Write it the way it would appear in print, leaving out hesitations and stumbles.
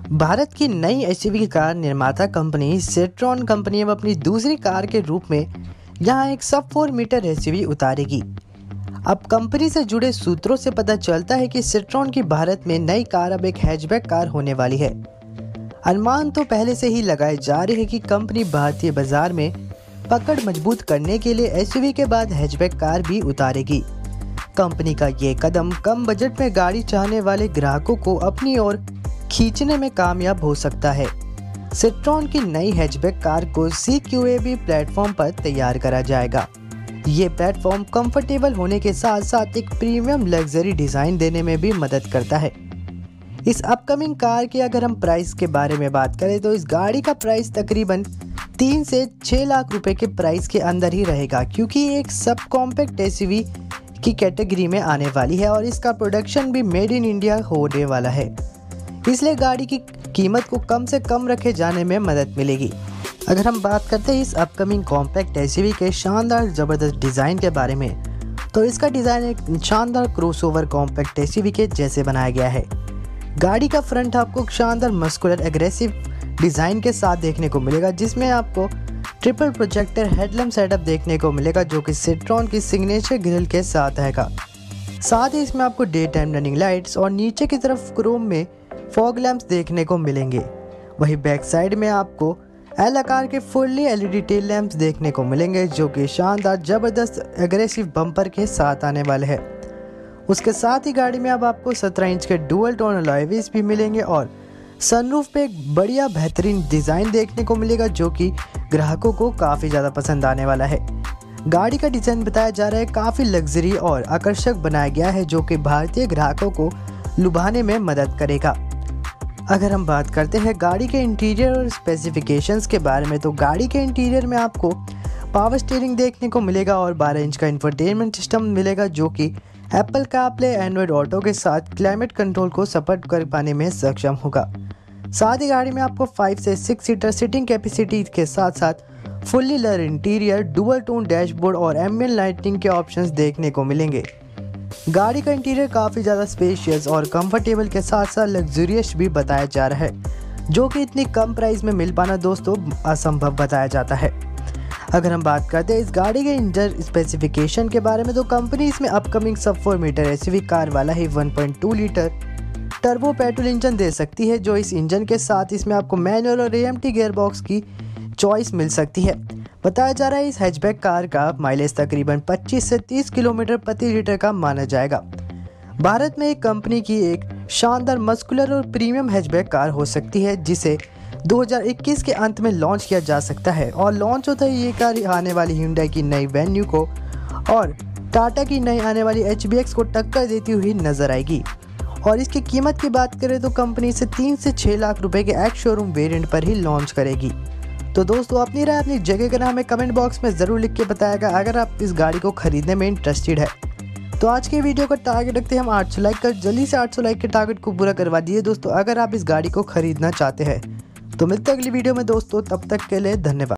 भारत की नई SUV car निर्माता कंपनी सेट्रॉन कंपनी अब अपनी दूसरी कार के रूप में यहां एक सब 4 मीटर एसयूवी उतारेगी। अब कंपनी से जुड़े सूत्रों से पता चलता है कि सेट्रॉन की भारत में नई कार अब एक हैचबैक कार होने वाली है। अनुमान तो पहले से ही लगाए जा रहे हैं कि कंपनी भारतीय बाजार में पकड़ मजबूत करने के लिए एसयूवी के बाद हैचबैक कार भी उतारेगी। कंपनी का ये कदम कम बजट में गाड़ी चाहने वाले ग्राहकों को अपनी ओर खींचने में कामयाब हो सकता है। सेट्रॉन की नई हैचबैक कार को CQAB प्लेटफॉर्म पर तैयार करा जाएगा। ये प्लेटफॉर्म कंफर्टेबल होने के साथ साथ एक प्रीमियम लग्जरी डिजाइन देने में भी मदद करता है। इस अपकमिंग कार के अगर हम प्राइस के बारे में बात करें तो इस गाड़ी का प्राइस तकरीबन 3 से 6 लाख रुपए के प्राइस के अंदर ही रहेगा, क्योंकि ये एक सब कॉम्पैक्ट एसयूवी की कैटेगरी में आने वाली है और इसका प्रोडक्शन भी मेड इन इंडिया होने वाला है। इसलिए गाड़ी की कीमत को कम से कम रखे जाने में मदद मिलेगी। अगर हम बात करते हैं इस अपकमिंग कॉम्पैक्ट एसयूवी के शानदार ज़बरदस्त डिज़ाइन के बारे में, तो इसका डिज़ाइन एक शानदार क्रॉसओवर कॉम्पैक्ट एसयूवी के जैसे बनाया गया है। गाड़ी का फ्रंट आपको शानदार मस्कुलर एग्रेसिव डिज़ाइन के साथ देखने को मिलेगा, जिसमें आपको ट्रिपल प्रोजेक्टर हेडलैम्प सेटअप देखने को मिलेगा, जो कि सेट्रॉन की सिग्नेचर ग्रिल के साथ आएगा। साथ ही इसमें आपको डे टाइम रनिंग लाइट्स और नीचे की तरफ क्रोम में फॉग लैंप्स देखने को मिलेंगे। वहीं बैक साइड में आपको एल आकार के फुल्ली LED टेल लैंप्स देखने को मिलेंगे, जो कि शानदार ज़बरदस्त एग्रेसिव बम्पर के साथ आने वाले हैं। उसके साथ ही गाड़ी में अब आपको 17 इंच के डुअल टोन अलॉय व्हील्स भी मिलेंगे और सनरूफ पे एक बढ़िया बेहतरीन डिज़ाइन देखने को मिलेगा, जो कि ग्राहकों को काफ़ी ज़्यादा पसंद आने वाला है। गाड़ी का डिज़ाइन बताया जा रहा है काफ़ी लग्जरी और आकर्षक बनाया गया है, जो कि भारतीय ग्राहकों को लुभाने में मदद करेगा। अगर हम बात करते हैं गाड़ी के इंटीरियर और स्पेसिफिकेशंस के बारे में, तो गाड़ी के इंटीरियर में आपको पावर स्टीयरिंग देखने को मिलेगा और 12 इंच का इंफोटेनमेंट सिस्टम मिलेगा, जो कि एप्पल कारप्ले एंड्रॉयड ऑटो के साथ क्लाइमेट कंट्रोल को सपोर्ट कर पाने में सक्षम होगा। साथ ही गाड़ी में आपको 5 से 6 सीटर सीटिंग कैपेसिटी के साथ साथ fully leather interior, dual tone dashboard और एम्बिएंट लाइटिंग के ऑप्शंस देखने को मिलेंगे। गाड़ी का इंटीरियर काफ़ी ज़्यादा स्पेशियस और कंफर्टेबल के साथ साथ लग्जरियस भी बताया जा रहा है, जो कि इतनी कम प्राइस में मिल पाना दोस्तों असंभव बताया जाता है। अगर हम बात करते हैं इस गाड़ी के इंजन स्पेसिफिकेशन के बारे में, तो कंपनी इसमें अपकमिंग सब 4 मीटर एसयूवी कार वाला ही 1.2 लीटर टर्बो पेट्रोल इंजन दे सकती है, जो इस इंजन के साथ इसमें आपको मैनुअल और AMT गियरबॉक्स की चॉइस मिल सकती है। बताया जा रहा है इस हैचबैक कार का माइलेज तकरीबन 25 से 30 किलोमीटर प्रति लीटर का माना जाएगा। भारत में एक कंपनी की एक शानदार मस्कुलर और प्रीमियम हैचबैक कार हो सकती है, जिसे 2021 के अंत में लॉन्च किया जा सकता है। और लॉन्च होता ही ये कार आने वाली Hyundai की नई वेन्यू को और टाटा की नई आने वाली HBX को टक्कर देती हुई नजर आएगी। और इसकी कीमत की बात करें तो कंपनी से 3 से 6 लाख रुपए के एक्स शोरूम वेरिएंट पर ही लॉन्च करेगी। तो दोस्तों अपनी राय अपनी जगह का नाम है कमेंट बॉक्स में ज़रूर लिख के बताएगा अगर आप इस गाड़ी को खरीदने में इंटरेस्टेड है। तो आज के वीडियो का टारगेट रखते हैं हम 800 लाइक का। जल्दी से 800 लाइक के टारगेट को पूरा करवा दिए दोस्तों, अगर आप इस गाड़ी को खरीदना चाहते हैं। तो मिलते हैं अगली वीडियो में दोस्तों, तब तक के लिए धन्यवाद।